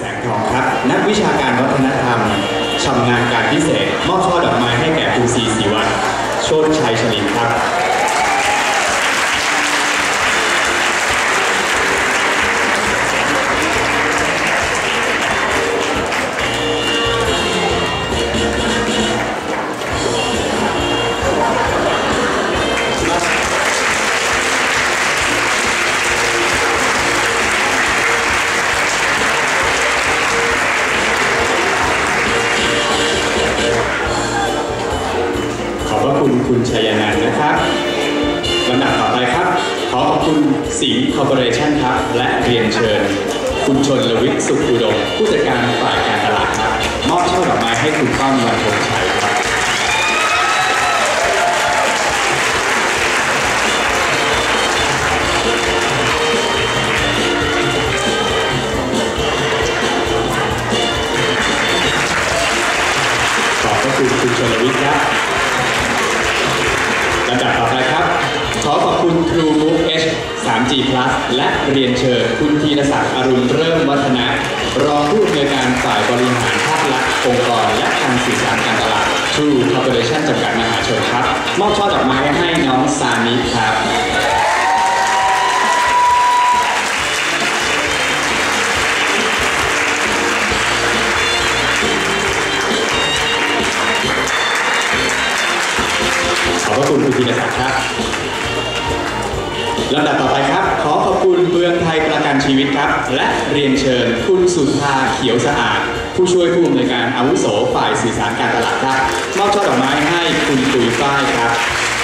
แสงทองครับนักวิชาการวัฒนธรรมชำนาญการพิเศษมอบช่อดอกไม้ให้แก่ครูศรีศิวัฒน์โชติชัยชลินครับคุณชัยนันท์นะครับลำดับต่อไปครับขอขอบคุณสิงห์คอร์ปอเรชั่นครับและเรียนเชิญคุณชนลวิทย์สุขอุดมผู้จัดการฝ่ายการตลาดครับมอบช่อดอกไม้ให้คุณป้อมวันธงชัยครับขอบพระคุณคุณชนลวิทย์ครับลำดับต่อไปครับขอขอบคุณ True Move H 3G Plus และเรียนเชิญคุณธีรศักดิ์อรุณเริ่มวัฒนะรองผู้อำนวยการฝ่ายบริหารภาครัฐองค์กรและการสื่อสารการตลาด True Corporation จำกัดมหาชนครับมอบช่อดอกไม้ให้น้องซานิครับขอบพระคุณคุณธีรศักดิ์ครับลำดับต่อไปครับขอขอบคุณเมืองไทยประกันชีวิตครับและเรียนเชิญคุณสุธาเขียวสะอาดผู้ช่วยผู้อำนวยการอาวุโสฝ่ายสื่อสารการตลาดครับมอบช่อดอกไม้ให้คุณตุ๋ยฝ้ายครับ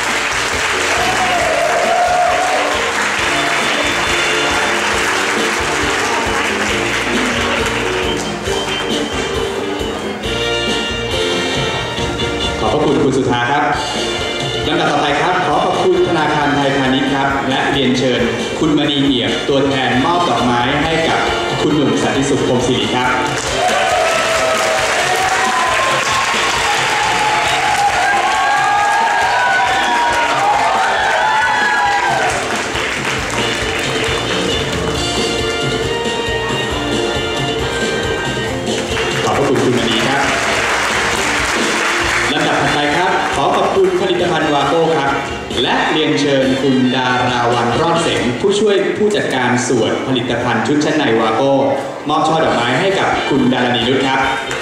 ขอบพระคุณคุณสุธาครับลำดับต่อไปครับขอขอบคุณธนาคารไทยพาณิชย์ครับและเรียนเชิญคุณมณีเอี่ยมตัวแทนมอบดอกไม้ให้กับคุณหนุ่มสันติสุขพรหมศิริครับขอบพระคุณคุณมณีครับลำดับถัดไปครับขอขอบคุณผลิตภัณฑ์วาโก้ครับและเรียนเชิญคุณดาราวันรอดเสงผู้ช่วยผู้จัดการส่วนผลิตภัณฑ์ชุดชั้นในวาโก้มอบช่อดอกไม้ให้กับคุณดารณีนุชครับ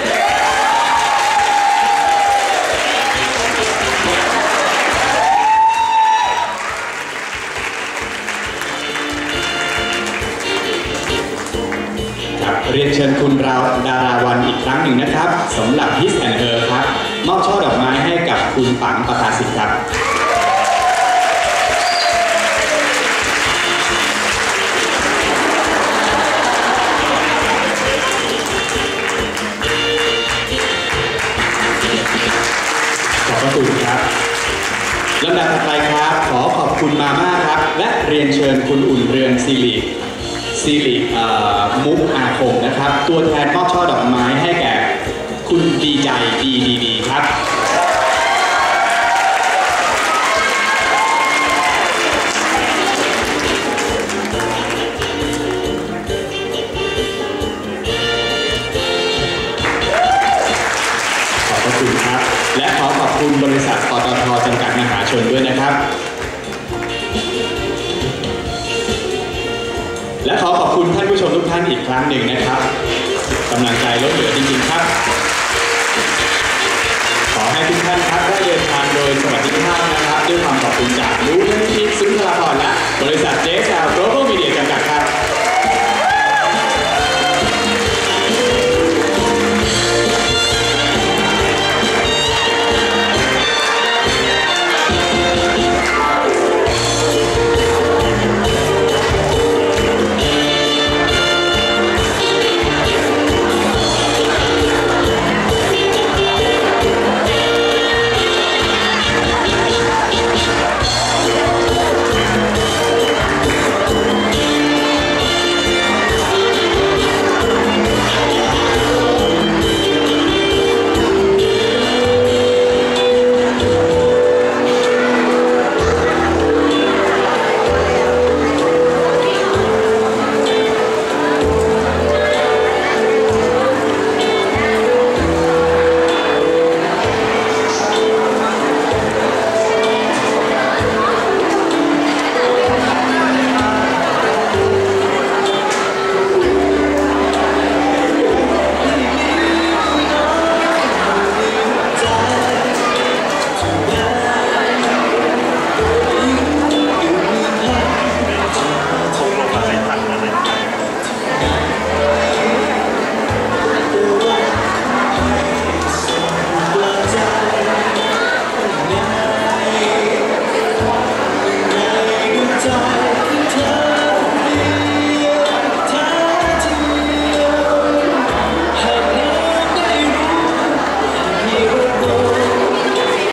เรียนเชิญคุณดาราวันอีกครั้งหนึ่งนะครับสำหรับ His and Her ครับมอบช่อดอกไม้ให้กับคุณปังประภาสิทธิ์ครับขอบพระคุณครับลำดับต่อไปครับขอขอบคุณมาม่าครับและเรียนเชิญคุณอุ่นเรือนสิริมุกอาคมนะครับตัวแทนมอบช่อดอกไม้ให้แก่คุณดีใจดีครับขอบพระคุณครับและขอขอบคุณบริษัทปตท.จำกัดมหาชนด้วยนะครับและขอขอบคุณท่านผู้ชมทุกท่านอีกครั้งหนึ่งนะครับกำลังใจล้นเหลือจริงๆครับขอให้ทุกท่านครับได้เดินทางโดยสวัสดิภาพนะครับด้วยความขอบคุณจากรู้นิธิสุนทรภรณ์และบริษัท JSL